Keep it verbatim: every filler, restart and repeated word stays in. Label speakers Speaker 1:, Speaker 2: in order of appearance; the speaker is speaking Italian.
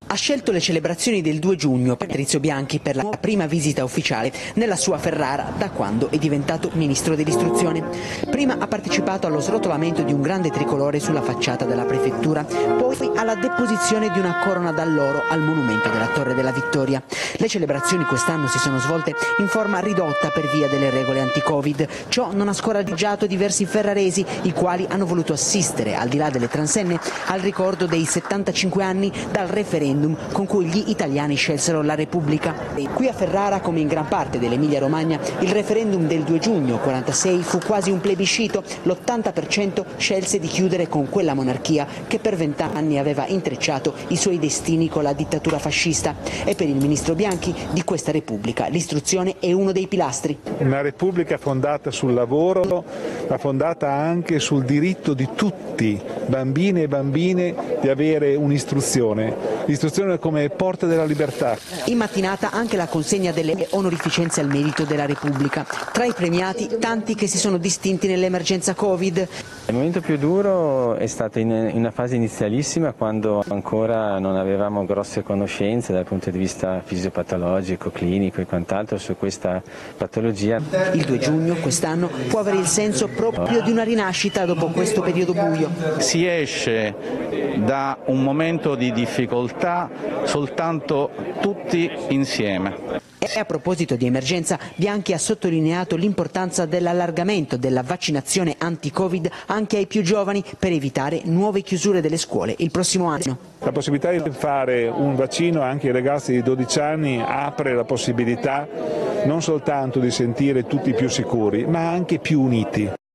Speaker 1: Ha scelto le celebrazioni del due giugno per Patrizio Bianchi per la prima visita ufficiale nella sua Ferrara da quando è diventato ministro dell'istruzione. Prima ha partecipato allo srotolamento di un grande tricolore sulla facciata della prefettura, poi alla deposizione di una corona d'alloro al monumento della Torre della Vittoria. Le celebrazioni quest'anno si sono svolte in forma ridotta per via delle regole anti-Covid. Ciò non ha scoraggiato diversi ferraresi, i quali hanno voluto assistere, al di là delle transenne, al ricordo dei settantacinque anni dal referendum con cui gli italiani scelsero la Repubblica. Qui a Ferrara, come in gran parte dell'Emilia Romagna, il referendum del due giugno quarantasei fu quasi un plebiscito. L'ottanta per cento scelse di chiudere con quella monarchia che per vent'anni aveva intrecciato i suoi destini con la dittatura fascista. E per il ministro Bianchi di questa Repubblica l'istruzione è uno dei pilastri.
Speaker 2: Una Repubblica fondata sul lavoro, ma fondata anche sul diritto di tutti, bambine e bambine, di avere un'istruzione. L'istruzione come porta della libertà.
Speaker 1: In mattinata anche la consegna delle onorificenze al merito della Repubblica. Tra i premiati tanti che si sono distinti nell'emergenza Covid.
Speaker 3: Il momento più duro è stato in una fase inizialissima, quando ancora non avevamo grosse conoscenze dal punto di vista fisiopatologico, clinico e quant'altro su questa patologia.
Speaker 1: Il due giugno quest'anno può avere il senso proprio di una rinascita dopo questo periodo buio.
Speaker 4: Si esce da un momento di difficoltà soltanto tutti insieme.
Speaker 1: E a proposito di emergenza, Bianchi ha sottolineato l'importanza dell'allargamento della vaccinazione anti-Covid anche ai più giovani per evitare nuove chiusure delle scuole il prossimo anno.
Speaker 2: La possibilità di fare un vaccino anche ai ragazzi di dodici anni apre la possibilità non soltanto di sentire tutti più sicuri, ma anche più uniti.